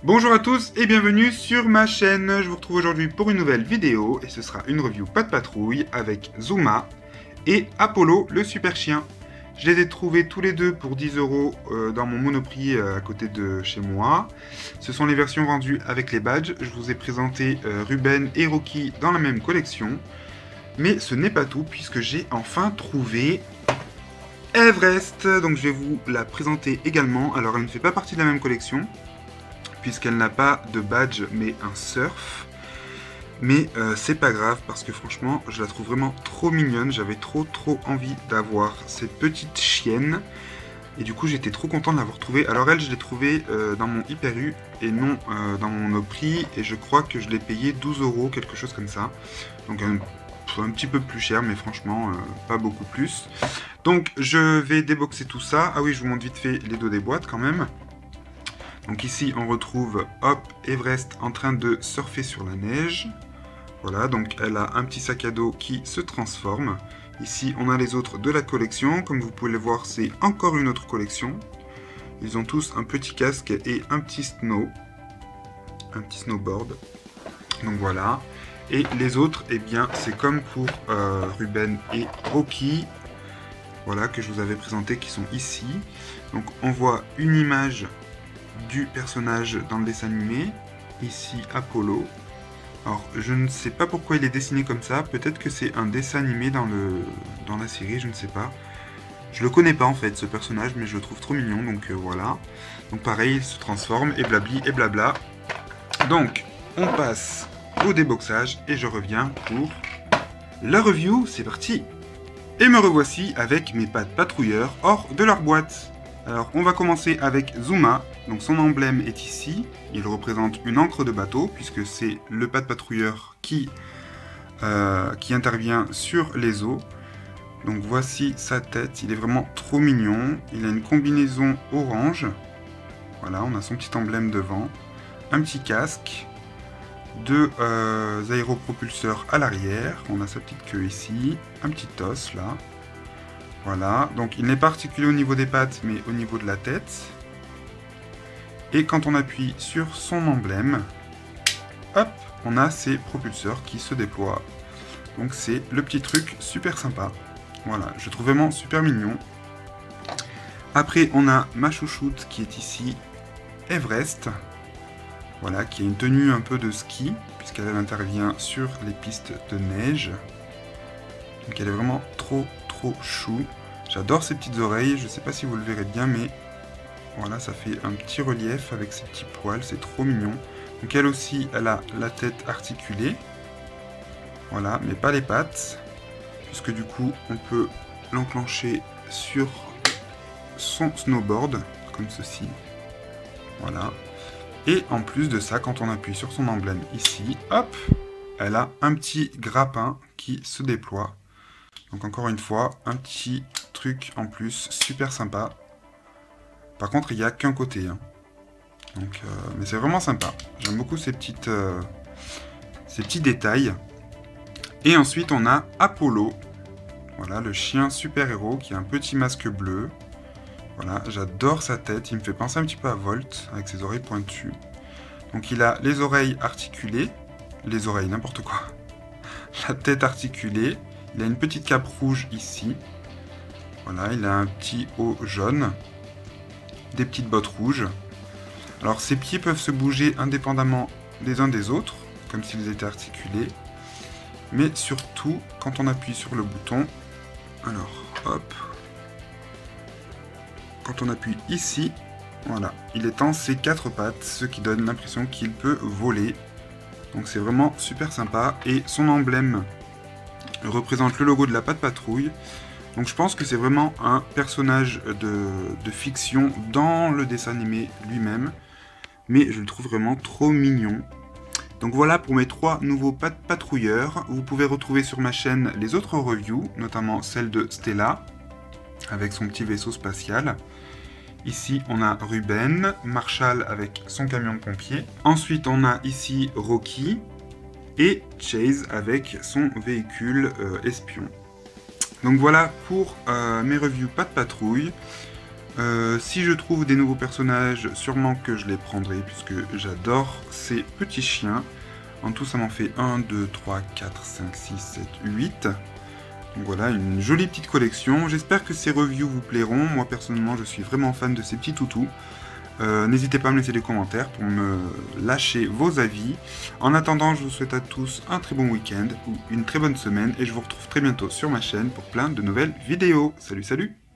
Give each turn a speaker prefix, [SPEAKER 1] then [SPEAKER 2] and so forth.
[SPEAKER 1] Bonjour à tous et bienvenue sur ma chaîne. Je vous retrouve aujourd'hui pour une nouvelle vidéo et ce sera une review Pat' Patrouille avec Zuma et Apollo le super chien. Je les ai trouvés tous les deux pour 10 € dans mon Monoprix à côté de chez moi. Ce sont les versions vendues avec les badges. Je vous ai présenté Ruben et Rocky dans la même collection. Mais ce n'est pas tout puisque j'ai enfin trouvé Everest. Donc je vais vous la présenter également. Alors elle ne fait pas partie de la même collection puisqu'elle n'a pas de badge mais un surf. Mais c'est pas grave parce que franchement je la trouve vraiment trop mignonne. J'avais trop envie d'avoir cette petite chienne. Et du coup j'étais trop content de l'avoir trouvée. Alors elle je l'ai trouvée dans mon Hyper U et non dans mon Monoprix. Et je crois que je l'ai payé 12 €, quelque chose comme ça. Donc un petit peu plus cher mais franchement pas beaucoup plus. Donc je vais déboxer tout ça. Ah oui, je vous montre vite fait les dos des boîtes quand même. Donc ici on retrouve hop Everest en train de surfer sur la neige. Voilà, donc elle a un petit sac à dos qui se transforme. Ici on a les autres de la collection. Comme vous pouvez le voir, c'est encore une autre collection. Ils ont tous un petit casque et un petit snowboard. Donc voilà. Et les autres, eh bien c'est comme pour Ruben et Rocky. Voilà, que je vous avais présenté, qui sont ici. Donc on voit une image du personnage dans le dessin animé. Ici Apollo. Alors je ne sais pas pourquoi il est dessiné comme ça. Peut-être que c'est un dessin animé dans la série, je ne sais pas. Je le connais pas en fait ce personnage, mais je le trouve trop mignon, donc voilà. Donc pareil, il se transforme et blabli et blabla. Donc on passe au déboxage et je reviens pour la review. C'est parti. Et me revoici avec mes Pat' Patrouilleurs hors de leur boîte. Alors on va commencer avec Zuma. Donc son emblème est ici. Il représente une ancre de bateau puisque c'est le Pat' Patrouilleur qui intervient sur les eaux. Donc voici sa tête. Il est vraiment trop mignon. Il a une combinaison orange. Voilà, on a son petit emblème devant. Un petit casque. Deux aéropropulseurs à l'arrière. On a sa petite queue ici. Un petit os là. Voilà, donc il n'est pas articulé au niveau des pattes, mais au niveau de la tête. Et quand on appuie sur son emblème, hop, on a ses propulseurs qui se déploient. Donc c'est le petit truc super sympa. Voilà, je trouve vraiment super mignon. Après, on a ma chouchoute qui est ici, Everest. Voilà, qui a une tenue un peu de ski, puisqu'elle intervient sur les pistes de neige. Donc elle est vraiment trop chou. J'adore ses petites oreilles, je sais pas si vous le verrez bien, mais voilà, ça fait un petit relief avec ses petits poils, c'est trop mignon. Donc elle aussi, elle a la tête articulée. Voilà, mais pas les pattes, puisque du coup, on peut l'enclencher sur son snowboard, comme ceci. Voilà. Et en plus de ça, quand on appuie sur son emblème ici, hop, elle a un petit grappin qui se déploie. Donc encore une fois, un petit truc en plus, super sympa. Par contre, il n'y a qu'un côté. Hein. Donc, mais c'est vraiment sympa. J'aime beaucoup ces petits détails. Et ensuite, on a Apollo. Voilà, le chien super-héros qui a un petit masque bleu. Voilà, j'adore sa tête. Il me fait penser un petit peu à Volt, avec ses oreilles pointues. Donc il a les oreilles articulées. Les oreilles, n'importe quoi. La tête articulée. Il a une petite cape rouge ici. Voilà, il a un petit haut jaune. Des petites bottes rouges. Alors ses pieds peuvent se bouger indépendamment des uns des autres, comme s'ils étaient articulés. Mais surtout, quand on appuie sur le bouton, alors hop, quand on appuie ici, voilà, il étend ses quatre pattes, ce qui donne l'impression qu'il peut voler. Donc c'est vraiment super sympa. Et son emblème représente le logo de la Pat' Patrouille. Donc je pense que c'est vraiment un personnage de fiction dans le dessin animé lui-même. Mais je le trouve vraiment trop mignon. Donc voilà pour mes 3 nouveaux Pat' Patrouilleurs. Vous pouvez retrouver sur ma chaîne les autres reviews, notamment celle de Stella, avec son petit vaisseau spatial. Ici on a Ruben, Marshall avec son camion de pompier. Ensuite on a ici Rocky. Et Chase avec son véhicule espion. Donc voilà pour mes reviews Pat' Patrouille. Si je trouve des nouveaux personnages, sûrement que je les prendrai, puisque j'adore ces petits chiens. En tout, ça m'en fait 1, 2, 3, 4, 5, 6, 7, 8. Donc voilà, une jolie petite collection. J'espère que ces reviews vous plairont. Moi, personnellement, je suis vraiment fan de ces petits toutous. N'hésitez pas à me laisser des commentaires pour me lâcher vos avis. En attendant, je vous souhaite à tous un très bon week-end ou une très bonne semaine. Et je vous retrouve très bientôt sur ma chaîne pour plein de nouvelles vidéos. Salut, salut!